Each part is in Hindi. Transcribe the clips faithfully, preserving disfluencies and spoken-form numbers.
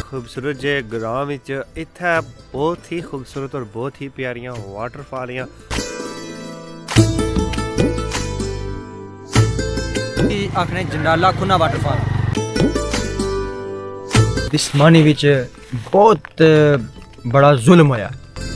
खूबसूरत जे ग्रां विच इत्थै बहुत ही खूबसूरत और बहुत ही प्यारियां वाटरफालियां आखने जंडाला खुना वाटरफॉल इस मानी विच बहुत बड़ा जुल्म होया।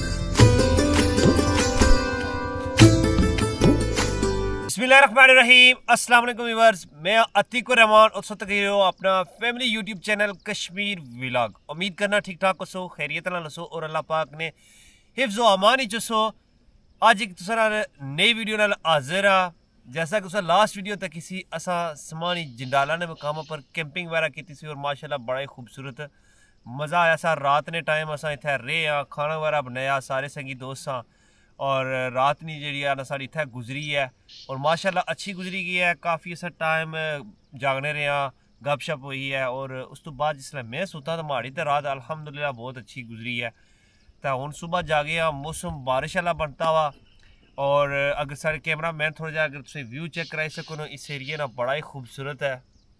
बिस्मिल्लाहिर्रहमानिर्रहीम, अस्सलाम वालेकुम व्यूअर्स, मैं अतीकुर रहमान और सत हो अपना family YouTube channel Kashmir vlog. उम्मीद करना ठीक ठाक हो, खैरियत नाल हो और अल्लाह पाक ने हिफ्ज़ व अमान ही चसो। अज एक तुसां नई वीडियो नाल हाजिर आ। जैसा कि तुसां लास्ट वीडियो तक किसी असा समानी जंडाला ने मकाम पर कैंपिंग वगैरह की थी और माशाल्लाह बड़ा ही खूबसूरत मज़ा आया सा। रात ने टाइम असा इत्थै रेह् आ, खाना वगैरह बनाया, सारे संगी दोस्त सा और रात नहीं जी ना साड़ी इत्थै गुजरी है और माशाल्लाह अच्छी गुजरी गई है। काफ़ी असा टाइम जागने रहा, गपशप हुई है और उस तो बाद जिसलै मैं सुता तो माड़ी तो रात अल्हम्दुलिल्लाह बहुत अच्छी गुजरी है। तो हुण सुबह जागे आ, मौसम बारिश वाला बनता वा और अगर सारे कैमरा मैन थोड़ा जा अगर तुम व्यू चेक कराई सको ना, इस एरिए ना बड़ा ही खूबसूरत है।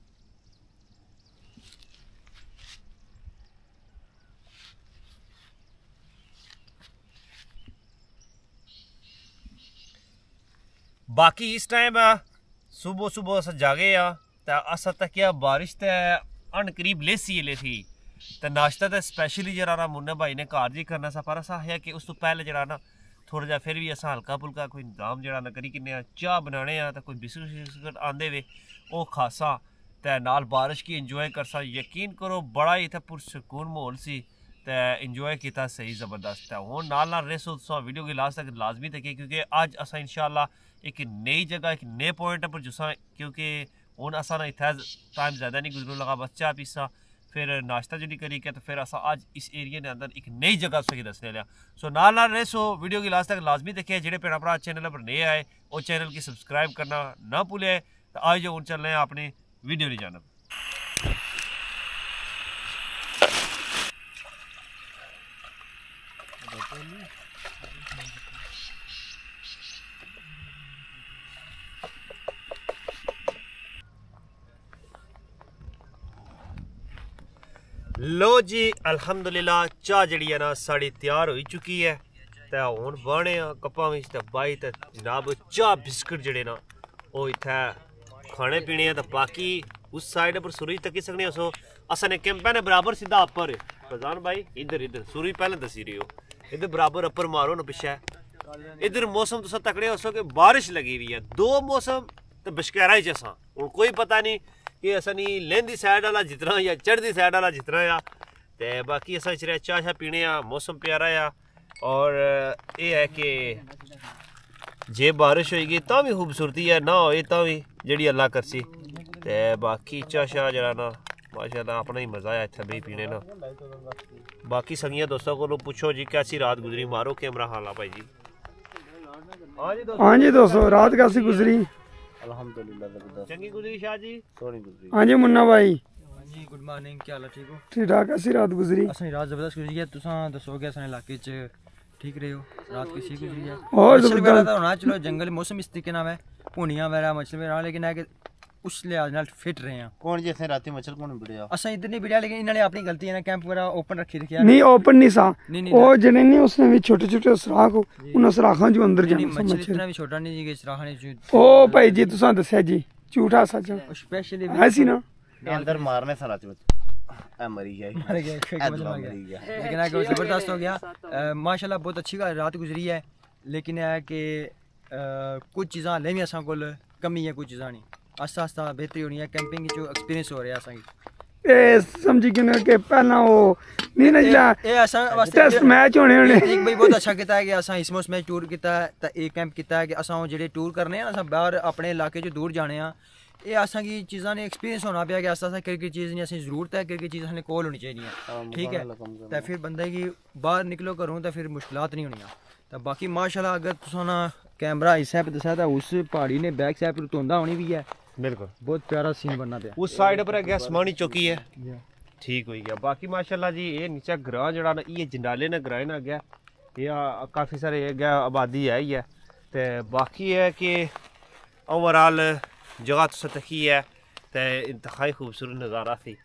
बाकी इस टाइम सुबह सुबह अस जागे आ तो अस तक बारिश तो अन करीब लेसी ले थी तो नाश्ता तो स्पैशली जरा मुन्ना भाई ने घर जी करना सा, पर अस आया कि उस तो पहले जरा ना थोड़ा जा फिर भी अस हल्का फुल्का कोई इंतजाम जरा ना करी किन्ने चाह बनाने तो कोई बिस्कुट शिस्कुट आंदे वे वो खासा तो नाल बारिश की इंजॉय करसा। यकीन करो बड़ा ही इत्थै पुरसकून माहौल सी तो इंजॉय किया सही ज़बरदस्त है। हूँ नाल नाल रेसो तुसां वीडियो की लास्ट तक लाजमी तक क्योंकि अज अस इंशाअल्लाह एक नई जगह एक नए पॉइंट पर जुसा क्योंकि हूँ असा ना इत्थै टाइम ज़्यादा नहीं गुजरन लगा, बस चाह पीसा फिर नाश्ता जी करी के तो फिर असा अज इस एरिए के अंदर एक नई जगह तुसें दसने लिया। सो नाल नाल रेसो वीडियो की लास्ट तक लाजमी देखे। जेडे भैन भरा चैनल पर नए आए वो चैनल की सब्सक्राइब करना ना भूले। तो आज जो हूँ चलने अपनी वीडियो की जानब। लो जी अल्हम्दुलिल्लाह चाह जी है ना साड़ी तैयार हो चुकी है तो हूँ बने कप्पा में बाई तो जनाब चाह बिस्कुट जड़े ना वो इत्थै खाने पीने तो बाकी उस साइड पर सूरज तकी सकने सो असने कैंपा ने बराबर सीधा अपर फजान भाई इधर इधर सूरज पहले दसी रही हो इधर बराबर अपर मारो ना पिछे इधर मौसम तुस तकड़े हो सो कि बारिश लगी हुई है। दो मौसम तो बशकारा ही जैसा हूँ कोई पता नहीं कि असा नहीं लहंदी साइड वाला जितना या चढ़ती साइड वाला जितना आ तो बाकी असा चरिया चाह शाह पीने आ, मौसम प्यारा आ और ये है कि जे बारिश होएगी तो भी खूबसूरती है, ना होए तो भी जी अल्लाह करसी। तो बाकी चाह शाह जरा ना माशाल्लाह अपना ही मज़ा आया इतना भी पीने ना। बाकी संगिया दोस्तों को पूछो जी कैसी रात गुजरी, मारो कैमरा हाला भाई जी। हाँ जी दोस्तों रात कैसी गुजरी? अल्हम्दुलिल्लाह चंगी गुजरी शाह जी, सोनी गुजरी। हाँ जी मुन्ना भाई जी गुड मॉर्निंग, क्या हाल है? ठीक हो? ठीक ठाक। कैसी रात गुजरी? असनी रात जबरदस्त गुजरी है। तुसां दसोगे असने इलाके च ठीक रहे हो? रात कैसी गुजरी है? और मछली वगैरह तो होना चलो जंगल मौसम इस तरीके नाम है भुनिया वगैरह मछली वगैरह, लेकिन है कि उस लिहाज नाल फिट रहे हैं। कौन जैसे राती मच्छर कौन बिड़या असा इधर नहीं बिड़या, लेकिन इन्होंने अपनी गलती है ना कैंप वगैरह ओपन रखी रखिया नहीं ओपन नहीं सा नहीं नहीं ओ जने नहीं उसने भी छोटे छोटे सुराख उन सुराखां जो अंदर जाना सा मच्छर मच्छर। इतना भी छोटा नहीं जी सुराख नहीं ओ भाई जी तुसां दसया जी झूठा सच स्पेशली ऐसी ना अंदर मारने सा राती ए मरी गया मर गया एक मतलब मर गया, लेकिन है कि जबरदस्त हो गया माशाल्लाह। बहुत अच्छी रात गुजरी है, लेकिन है कि कुछ चीज़ां ले भी असां कोल कमी है, कुछ चीज़ां नहीं आस्ता आस्ता बेहतरी होनी है। कैंपिंग जो एक्सपीरियंस हो रहा है असां ए समझी कि के पहला वो नहीं ना जिला ए असां वास्ते टेस्ट मैच होने होने एक भाई बहुत अच्छा कीता है कि असां इस मौसम में टूर कीता है तो एक कैंप कीता है कि असां जेडे टूर करने हैं असां बाहर अपने इलाके जो दूर जाने हैं ये असा की चीज़ा ने एक्सपीरियंस होना पाया कि आस्ता आस्ता केह्ड़ी चीज़ नहीं असें जरूरत है केह्ड़ी चीज़ असें कोल होनी चाहिए, ठीक है। तो फिर बंदे की बाहर निकलो घरों तो फिर मुश्किलात नहीं होनियां। तो बाकी माशाल्लाह अगर तुसां ना कैमरा इस साइड दस्या तो उस पहाड़ी ने बैक साइड पर धुंधा होनी भी है, बिल्कुल बहुत प्यारा सीन बनना पाया। उस साइड पर गया समानी चौकी है ठीक हो गया। बाकी माशाल्लाह जी ये नीचे ग्रां जड़ा ना ये जंडाले ने ग्रां ना गया ये काफ़ी सारे गया आबादी है ही है। तो बाकी है कि ओवरऑल जगह तो सतखी है तो इंतहाई खूबसूरत नज़ारा थी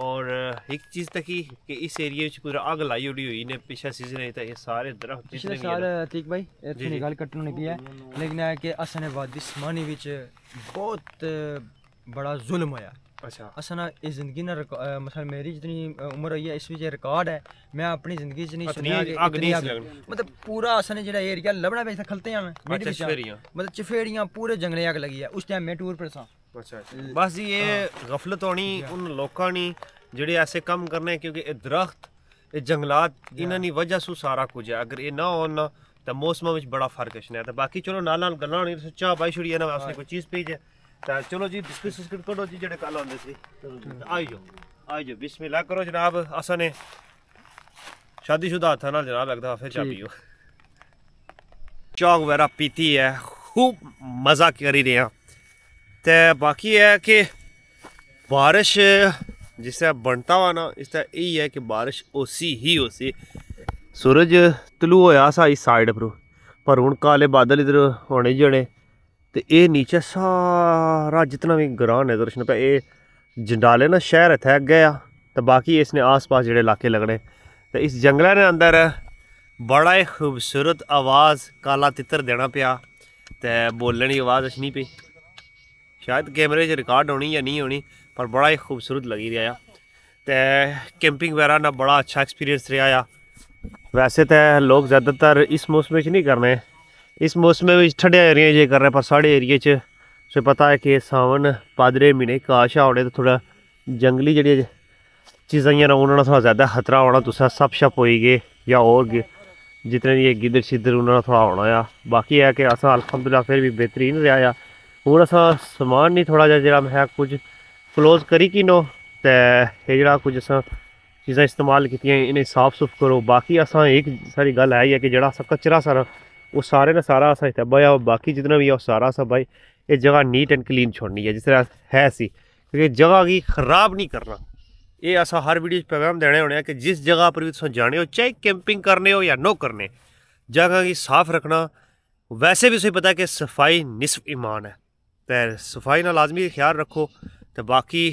और एक चीज़ तकी कि इस एरिया में पूरा अग लाई उड़ी हुई ने पिछले सीजन है तो ये सारे दरख्त पिछले साल अतीक भाई इतनी गल कट्टन नहीं है लेकिन है कि असने वादी समानी विच बहुत बड़ा जुल्म होया। अच्छा असना इस जिंदगी ना मतलब मेरी जितनी उम्र हुई है इस विच रिकॉर्ड है मैं अपनी जिंदगी च नहीं सुनया कि इतनी आग मतलब पूरा असने जेड़ा एरिया लबना पे खलते हैं मतलब चफेड़ियां पूरे जंगले आग लगी है उस टाइम मैं टूर पर सा। अच्छा बस ये गफलत होनी उन लोगों ने जेडे ऐसे कम करने क्योंकि ये दरख्त ये जंगलात इन्हां वजह से सारा कुछ है अगर ये ना हो ना तो मौसम में बड़ा फर्क है तो बाकी चलो नाल नाल गल्लां होनी चाह पाई छुड़ी ना उसने कोई चीज़ पी जाए तो चलो जी बिस्किट बिस्किट करो जी जेडे कल आंदे सी आई जाओ आई जाओ बिस्मिल्लाह करो जनाब असा ने शादीशुदा हथा नाल जनाब लगदा फिर चाह पियो चाह वगैरह पीती है खूब मज़ा करी रहे हैं तो बाकी है कि बारिश जिस तरह बनता हुआ ना इस तरह यही है कि बारिश उसी ही उसी सूरज तलू होया सा इस साइड पर पर हूँ काले बादल इधर होने जड़े तो ये नीचे सारा जितना भी ग्रां नजर उसने पे ये जंडाले ना शहर इत्थै अग्गे आ तो बाकी इसने आस पास जेह्ड़े इलाके लगने तो इस जंगलै ने अंदर बड़ा ही खूबसूरत आवाज़ काला तितर देना पिया तो बोलने की आवाज़ अच्छी पई शायद कैमरे च रिकॉर्ड होनी या नहीं होनी पर बड़ा ही खूबसूरत लगी रहा तो कैंपिंग वगैरह ना बड़ा अच्छा एक्सपीरियंस रहा। वैसे तो लोग ज़्यादातर इस मौसम में नहीं करने इस मौसम में ठंडे एरिया च कर रहे पर साढ़े एरिए च पता है कि सावन भादरे महीने घाह शाह होने तो थोड़ा जंगली जी चीज़ां ना उन्होंने थोड़ा ज़्यादा खतरा होना तुस सप शप हो गए या और गए जितने भी गिदड़ शिदड़ उन्होंने थोड़ा होना आ बाकी है कि अस अलहमदुलिल्लाह फिर भी बेहतरीन रहा हूँ अस समान नहीं थोड़ा जहा है कुछ क्लोज करी कि नो तो ये जरा कुछ अस चीज़ां इस्तेमाल की इन्हें साफ सुफ करो बाकी असा एक सारी गल है कि जरा अस कचरा सारा वो सारे ने सारा असा इतना बया बाकी जितना भी है सारा असा भाई ये जगह नीट एंड क्लीन छोड़नी है जिस तरह है सी क्योंकि जगह की खराब नहीं करना ये असा हर वीडियो पैगाम देने होने कि जिस जगह पर भी तुम जाने हो चाहे कैंपिंग करने हो या नो करने जगह की साफ रखना वैसे भी उसे पता है कि सफाई निसफ ईमान है तो सफाई ना लाजमी ख्याल रखो तो बाकी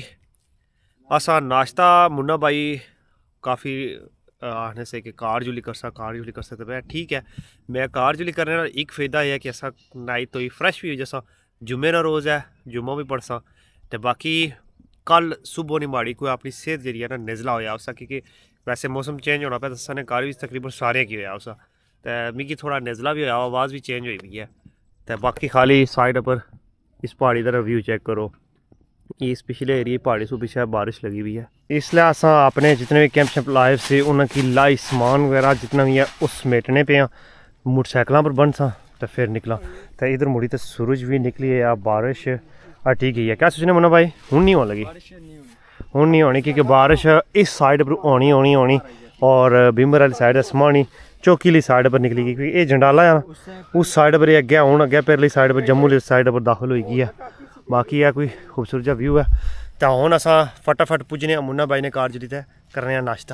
असा नाश्ता मुन्ना भाई काफ़ी आखने से कि कार जुली कर सकता कार जुली कर सकते मैं ठीक है मैं कार जुली करने का एक फ़ायदा है कि असा नाई तो ही फ्रैश भी हो जैसा जुम्मे ना रोज़ है जुम्मा भी पढ़ सा तो बाकी कल सुबह नहीं माड़ी कोई अपनी सेहत जी है ना नज़ला होया उसका क्योंकि वैसे मौसम चेंज होना पे दसा ने कार भी तकरीबन सारे की होया उसका तो मिगी थोड़ा नज़ला भी होया आवाज़ भी चेंज हुई हुई है तो बाकी खाली साइड पर इस पहाड़ी का रिव्यू चेक करो इस पिछले एरिए पहाड़ी से पीछे बारिश लगी हुई है इसलिए असा अपने जितने भी कैंप शैंप लाए से उनकी लाई समान वगैरह जितना भी है उस समेटने पे मोटरसाइकिलों पर बन सा तो फिर निकला तो इधर मुड़ी तो सूरज भी निकली है या बारिश हटी गई है क्या सोचने मुन्ना भाई हूँ नहीं होने लगी हूँ नहीं होनी क्योंकि बारिश इस साइड पर होनी होनी होनी और बिम्बर वाली साइड समानी चौकी वाली साइड पर निकली गई क्योंकि ये जंडाला है उस साइड पर अगे हूँ अगे परली साइड पर जम्मू वाली साइड पर दाखिल हो गई है बाकी है कोई खूबसूरत जहा व्यू है तो हूँ अस फटाफट पुजने मुन्ना भाई ने कार जी तय करने नाश्ता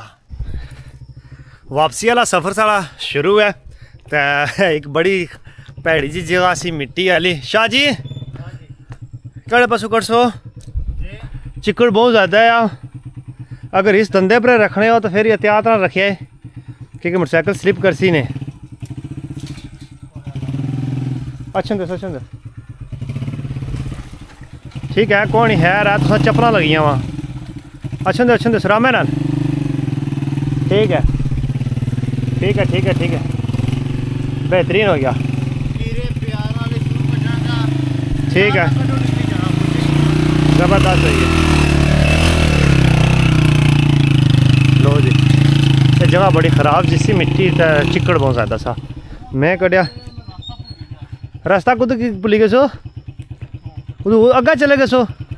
वापसी वाला सफ़र सारा शुरू है तो एक बड़ी भैड़ी जी जगह सी मिट्टी वाली शाह जी कड़े पासों कटसो चिकड़ बहुत ज़्यादा है अगर इस धंधे पर रखने हो तो फिर एहतियात ना रखे क्योंकि मोटरसाइकिल स्लिप कर सी ने अच्छा दस अच्छा दस ठीक है कौन है रहा तो चप्पल लगी वहाँ अच्छा अच्छा दस राम नाल ठीक है ठीक है ठीक है ठीक है बेहतरीन हो गया ठीक है ज़बरदस्त है लो जी ये जगह बड़ी ख़राब जिसकी मिट्टी चिकड़ बहुत ज़्यादा सा मैं कटिया रास्ता कुछ भूली गए सो अग्गा चले गए सो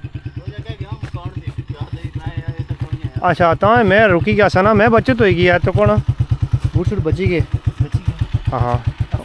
अच्छा तो मैं रुकी गया सा ना मैं बचत हो गई है तो कौन बूट शूट बची गए हाँ हाँ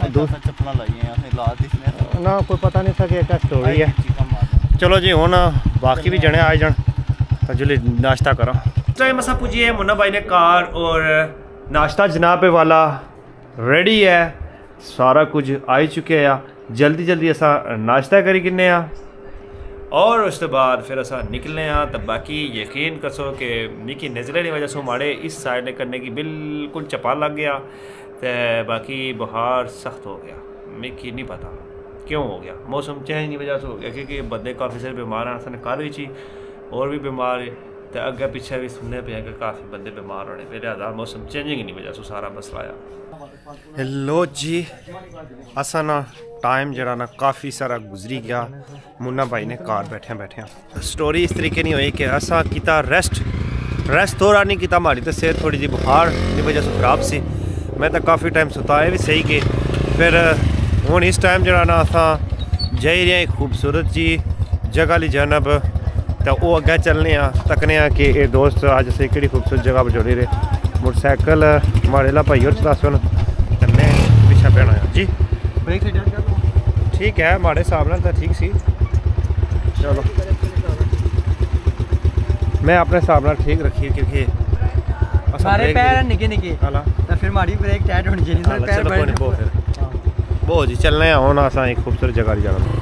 ना कोई पता नहीं था कि क्या स्टोरी है चलो जी हूँ बाकी भी जने आए जान तो जुली नाश्ता करो टाइम असा पुजिए मुन्ना भाई ने कार और नाश्ता जनाबे वाला रेडी है सारा कुछ आई चुके हैं जल्दी जल्दी असा नाश्ता करी किन्ने और उसके बाद फिर असा निकलने हाँ तो बाकी यकीन कसो कि मिकी नज़र की वजह से माड़े इस साइड ने करने की बिल्कुल चपा लग गया तो बाकी बुखार सख्त हो गया। मिकी नहीं पता क्यों हो गया, मौसम चेंज की वजह से हो गया क्योंकि बंदे काफ़ी सारे बीमार हैं। असन कल भी और भी बीमार है तो अगे पिछे भी सुनने पे कि काफ़ी बंदे बीमार होने पे लिहाजा मौसम चेंजिंग की वजह से सारा मसला आया। हेलो जी असा ना टाइम जरा ना काफ़ी सारा गुजरी गया। मुन्ना भाई ने कार बैठे बैठे स्टोरी इस तरीके नहीं हुई कि असा किता रेस्ट रेस्ट थोड़ा नहीं किता, हमारी तो सेहत थोड़ी जी बुखार की वजह से खराब सी। मैं तो काफ़ी टाइम सुताए भी सही के फिर हूँ इस टाइम जरा ना असा जाई रहे खूबसूरत जी जगह ली जानब तो वो अगे चलने तकने कि ये दोस्त अज अस कि खूबसूरत जगह पर जुड़ी रहे। मोटरसाइकिल माड़े ला भाई और चलासो न मैं पिछा पैना जी ठीक है माड़े हिसाब नाल तो ठीक सी। चलो मैं अपने हिसाब नाल ठीक रखी क्योंकि सारे पैर निके निके तो फिर माड़ी ब्रेक टाइट होनी चाहिए। पैर बड़े बहुत फिर बहुत जी चलने आना असा एक खूबसूरत जगह की जाना।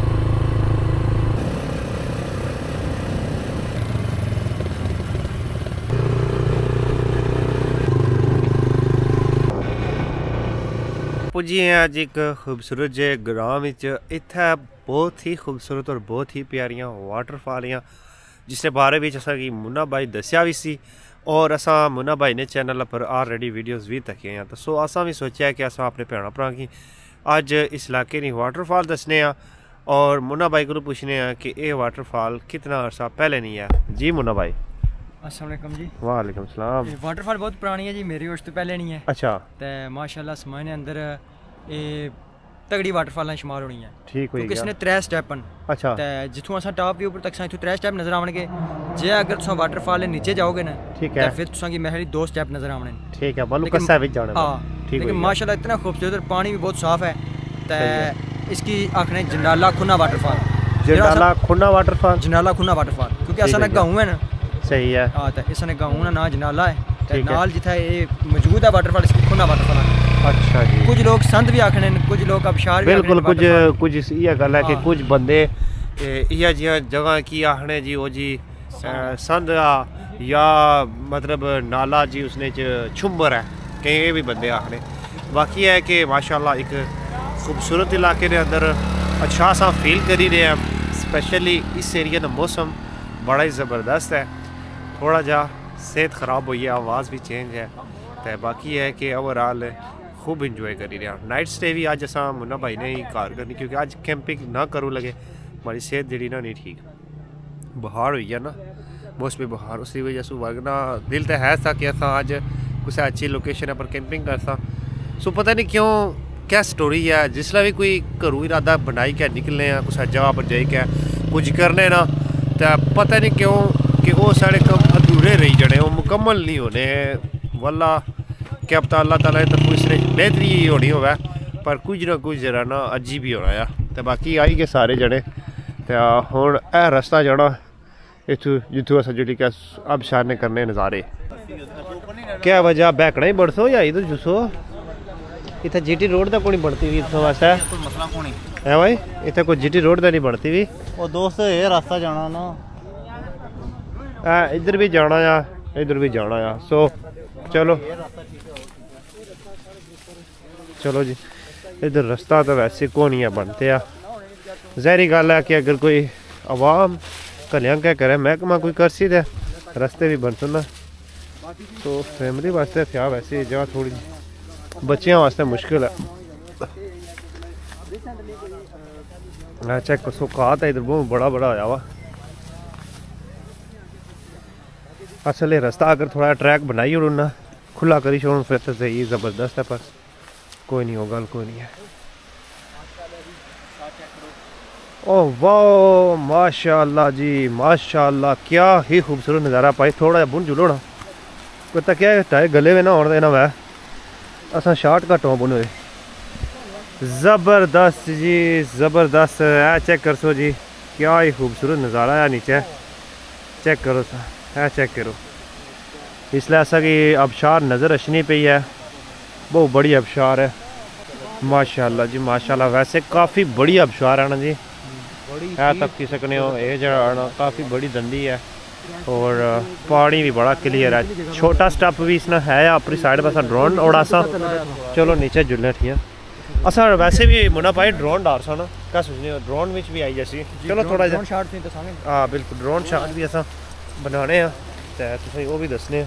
पुजी हैं अज एक खूबसूरत जे ग्राम इत्थे बहुत ही खूबसूरत और बहुत ही प्यारियां वाटरफालियां जिसके बारे में असा कि मुन्ना भाई दसिया भी सी और असा मुन्ना भाई ने चैनल पर ऑलरेडी वीडियोज़ भी तके हैं। तो सो असा भी सोचा कि असा अपने भैन भरा की अज इस इलाके की वाटरफॉल दसने और मुन्ना भाई को पूछने कि ये वाटरफॉल कितना अर्सा पहले नहीं है। जी मुन्ना भाई अस्सलाम वालेकुम जी। वालेकुम सलाम। वाटरफॉल बहुत पुरानी है जी, मेरी उस तो पहले नहीं है। अच्छा तो माशाल्लाह समाने अंदर ये तगड़ी वाटरफॉल शुमार होनी है। ठीक हुई किसने त्रै स्टैप न। अच्छा तो जिथों असा टॉप व्यू पर तक इथों त्रै स्टैप नजर आवणगे जे अगर तुम वाटरफॉल नीचे जाओगे ना ठीक है फिर तुसा की महली दो स्टैप नजर आवने। ठीक है मतलब कस्सा विच जाना। हां ठीक लेकिन माशाल्लाह इतना खूबसूरत और पानी भी बहुत साफ है। तो इसकी आखने Jandala Khunna waterfall Jandala Khunna waterfall Jandala Khunna waterfall क्योंकि असा ना गाँव है ना। सही है हाँ तो इसने गाँव ना ना जनाला है नाल जिथा ये मौजूद है वाटरफॉल इसकी खुन्ना वाटरफॉल। अच्छा जी कुछ कुछ लोग संद भी आखने कुछ लोग अबशार भी बिल्कुल कुछ कुछ ये गल है कि कुछ बंदे इया जिया जगह की आखने जी वो जी संद या मतलब नाला जी उसने छुंबर है कहीं ये भी बंदे आखने। बाकी है कि माशाल्लाह एक खूबसूरत इलाके के अंदर अच्छा सा फील करी रहे हैं। स्पेशली इस एरिया का मौसम बड़ा ही ज़बरदस्त है। थोड़ा जा सेहत ख़राब हुई है आवाज़ भी चेंज है तो बाकी है कि ओवरऑल खूब इंजॉय करी रहा। नाइट स्टे भी अज असा मुन्ना भाई ने ही कार करनी क्योंकि अज कैंपिंग ना करूँ लगे हमारी सेहत जी ना नहीं ठीक बुखार हुई है ना मौसमी बुखार उसी वजह से वरना दिल तो है सा कि असा अज किसी अच्छी लोकेशन पर कैंपिंग करसा। सो पता नहीं क्यों क्या स्टोरी है जिसला भी कोई घरों इरादा बनाई क्या निकलने कुछ जगह पर जाई क्या कुछ करने ना तो पता नहीं क्यों कि वो साढ़े कम अधूरे रही जने वो मुकम्मल नहीं होने वाला क्या पता अल्लाह ताला की तरफ इसने बेहतरी ही होनी होवे पर कुछ ना कुछ जरा ना अजीब ही होना है। तो बाकी आई गए सारे जने तो हुण यह रस्ता जाना इतों जितों अस जी अब शारने करने नज़ारे क्या वजह बैकना ही बढ़सो या इधर जुसो इतना जी टी रोड का कोई बढ़ती भी इतों वास्ते है भाई इतने कोई जी टी रोड का नहीं बढ़ती भी वो दोस्त ये रास्ता जाना ना इधर भी जाना या इधर भी जाना या सो चलो चलो जी इधर रास्ता तो वैसे कौन ही है बनते आ जहरी गल है कि अगर कोई आवाम कलियां क्या करे महकमा कोई कर सी दे रास्ते भी बन सुना तो फैमिली वास्ते क्या वैसे जगह थोड़ी बच्चियों वास्ते मुश्किल है। चेक कर सुखात है इधर बहुत बड़ा बड़ा आया वा असल रास्ता अगर थोड़ा ट्रैक बनाई और ना खुला करी छोड़ फिर तो सही ज़बरदस्त है पर कोई नहीं होगा कोई नहीं है। ओह वाह माशाल्लाह जी माशाल्लाह क्या ही खूबसूरत नज़ारा पाई। थोड़ा बुन जुलो ना पता क्या है टायर गले में ना होने देना वै असा शार्ट कट हो बुन ज़बरदस्त जी ज़बरदस्त है। चेक कर सो जी क्या ही खूबसूरत नज़ारा है नीचे चेक करो सा है चेक करो इसलिए ऐसा कि आबशार नज़र अशनी पई है बहुत बड़ी आबशार है माशाल्लाह जी माशाल्लाह। वैसे काफ़ी बड़ी आबशार है ना जी है तक सकने हो ये जरा काफ़ी बड़ी दंदी है और पानी भी बड़ा क्लियर है। छोटा स्टैप भी इसने है अपनी साइड पर ड्रोन उड़ा सा। चलो नीचे जुलने ठीक है असा वैसे भी मुन्ना भाई ड्रोन डाल सा ना क्या सोचने ड्रोन में भी आई जैसी। चलो थोड़ा जा हाँ बिल्कुल ड्रोन शॉट भी असा बनाने तो वो भी दसने।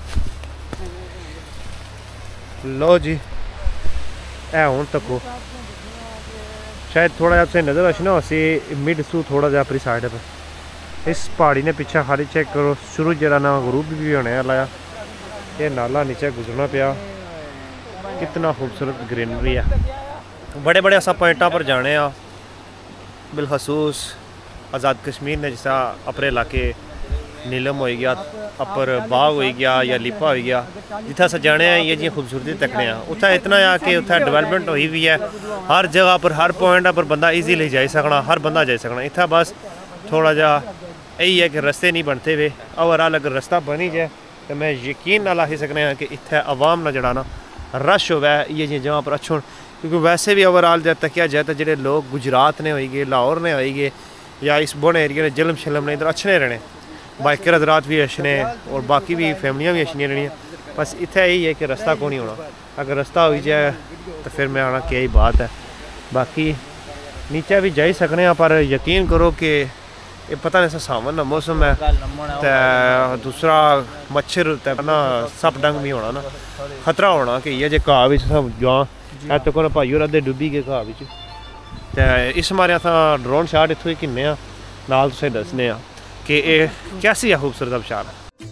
लो जी है हूँ तको शायद थोड़ा जहा तुम नज़र अच्छी ना असी मिड सू थोड़ा जहा अपनी साइड पर इस पहाड़ी ने पीछे खाली चेक करो शुरू जरा ना ग्रुप भी होने वाला है। ये नाला नीचे गुजरना पाया कितना खूबसूरत ग्रीनरी है। बड़े बड़े असा पॉइंटा पर जाने आ बिलखसूस आज़ाद कश्मीर ने जिसा अपने इलाके नीलम हो गया अपर बाग हो गया या लिपा हो गया जितना अस जाने ये जी खूबसूरती तकने उत्थे इतना आ कि उत्थे डिवेलपमेंट हुई भी है हर जगह पर हर पॉइंट पर बंदा ईजीली जाई सकना हर बंदा जाई सकना। इतना बस थोड़ा जा यही है कि रस्ते नहीं बनते हुए ओवरऑल अगर रस्ता बनी जाए तो मैं यकीन ना ला सकने कि इतने अवाम ना जड़ा ना रश हो ये जी जगह पर अच्छे क्योंकि वैसे भी ओवरऑल जब तकिया जाए तो जो लोग गुजरात ने होई गए लाहौर ने होई गए या इस बन एरिया ने जलम शलम ने इधर अच्छे रहने बाइकर हजरात भी अच्छे ने और बाकी भी फैमिलियाँ भी अच्छी रहनियाँ। बस इतना यही है कि रास्ता को नहीं होना अगर रास्ता हो जाए तो फिर मैं आना क्या ही बात है। बाकी नीचे भी जा सकने पर यकीन करो कि ये पता नहीं सा सावन का मौसम है तो दूसरा मच्छर ना सप डंग भी होना ना खतरा होना कि ये जे घाह भी जा तो को भाई और अद्धे डुब्बी गए घाह तो इस मारे अस ड्रोन शॉट इतों ही किन्ने नाल तुसें दसने कि ये कैसी है खूबसूरत आबशार।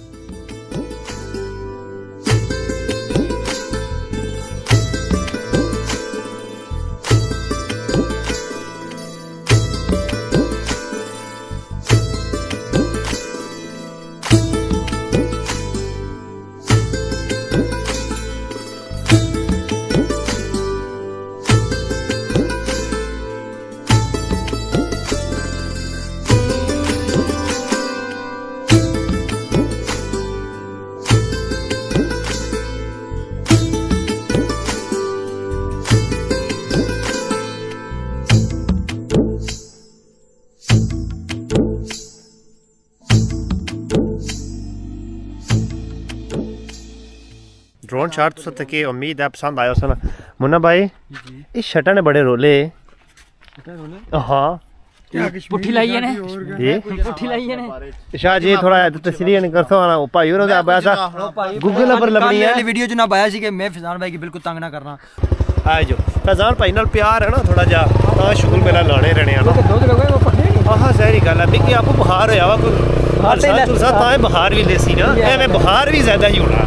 ड्रोन शॉट तो तक उम्मीद है पसंद आया सन मुन्ना भाई इस शटर ने बड़े रोले हाँ पुट्ठी लाई है ने ये पुट्ठी लाई है ने शाह जी थोड़ा तस्वीर नहीं करता ना भाई और ऐसा गूगल पर लगनी है वीडियो जनाब आया सी कि मैं फैजान भाई की बिल्कुल तंग ना करना आ जो फैजान भाई नाल प्यार है ना थोड़ा जा हां शुगल मेला लाने रहने आ ना हां सही गल है मिकी आपको बुखार होया वा कोई हर साल साथ ताए बुखार भी लेसी ना एवें बुखार भी ज्यादा ही होना।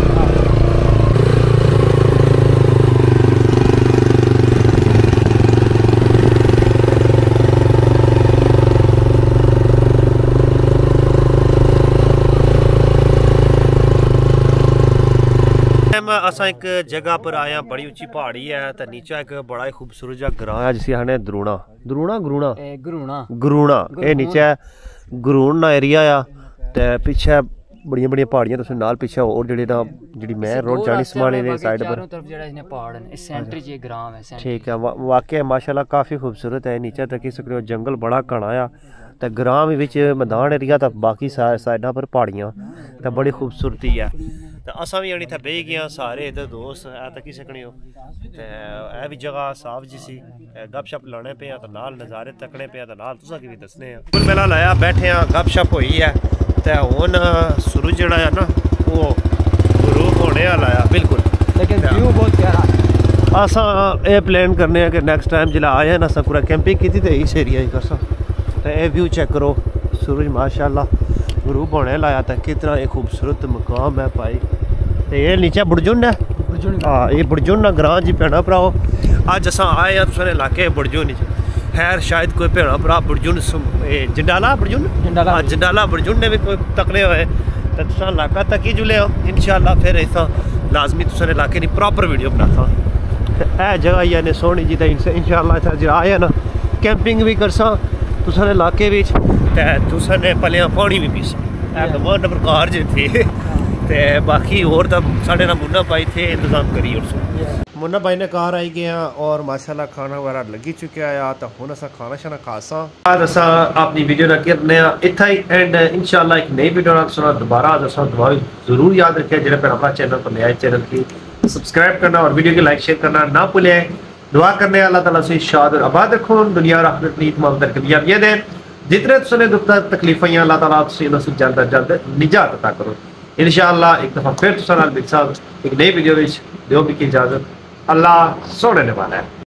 असा एक जगह पर आया बड़ी उच्ची पहाड़ी है तो नीचे एक बड़ा ही खूबसूरत जहा ग्रां है जिसे आने द्रोणा द्रोणा गुरुणा गुरुणा गुरुणा ये नीचे गुरुणा एरिया आ ते पीछे बड़ियां बड़ियां पहाड़ियां तुसें नाल पीछे और जेह्ड़े ना जेह्ड़ी मैं रोड जानी समाने दे साइड पर चारों तरफ जेह्ड़ा इसने पहाड़ है इस सेंटर च ग्राम है ठीक है वाकई माशाल्लाह काफ़ी खूबसूरत है। नीचे तक सकते हो जंगल बड़ा घना आ तो ग्राम विच मैदान एरिया तो बाकी साइडा पर पहाड़ियां तो बड़ी खूबसूरती है। तो असा भी इत्थै बेही गए सारे इधर दोस्त ऐ तकी सकने हो ते ऐ भी जगह साफ जी सी गपशप लाने पे तो नाल नज़ारे तकने पे तो नाल तुसां की भी दसने आ कुल मेला लाया बैठे आ गपशप होई है ते हुन सूरज जेह्ड़ा है ना वो ग्रूप होने आला है बिल्कुल लेकिन व्यू बहुत प्यारा असा ये प्लान करने कि नेक्स्ट टाइम जिला आए ना असा पूरा कैंपिंग की तो इस एरिया करसा तो ये व्यू चेक करो सूरज माशाल्लाह ग्रूप होने लाया था कितना एक खूबसूरत मकाम है भाई। तो ये नीचे बुरजुन है हाँ ये बुरजुन ग्रां जी भैन भराओ अज अस आए हैं तुसें इलाके बुरजुन खैर शायद कोई भैन भरा बुरजुन जंडाला बुरजुन हाँ जंडाला बुरजुन ने भी कोई तकने होए तो तुस इलाका तकी जुले हो इंशाल्लाह फिर इतना लाजमी तुसें इलाके की प्रॉपर वीडियो बनाता है जगह ही ने सोहनी जी तो इंशाल्लाह इतना जो आए ना कैंपिंग भी करसा तुसें इलाके तुसें भलेआं पानी भी पीसा है प्रकार जे थे ते बाकी होर तो साढ़े ना मुन्ना भाई थे इंतजाम करी उस मुन्ना भाई ने घर आई गए हैं और माशाल्लाह खाना वगैरह लगी चुका है तो हुण असां खाना शाना खासा आज असां अपनी वीडियो ना करने इतना ही एंड इंशाल्लाह एक नई वीडियो ना सुना दोबारा आज असां दुआ जरूर याद रखिए जिन्हें पर हमारा चैनल पर नया चैनल की सब्सक्राइब करना और वीडियो की लाइक शेयर करना ना भूलें। दुआ करने अल्लाह ताला से शाद और आबाद रखो दुनिया और आखिरत में तमाम तरक्याब ये दें जितने तुसने दुख तकलीफां अल्लाह ताला से इन्होंने जल्द अज जल्द निजात अता करो इंशाअल्लाह। एक दफ़ा फिर तुसां नाल मिल साहब एक नई वीडियो में दो भी की इजाज़त अल्लाह सोने ने वाला है।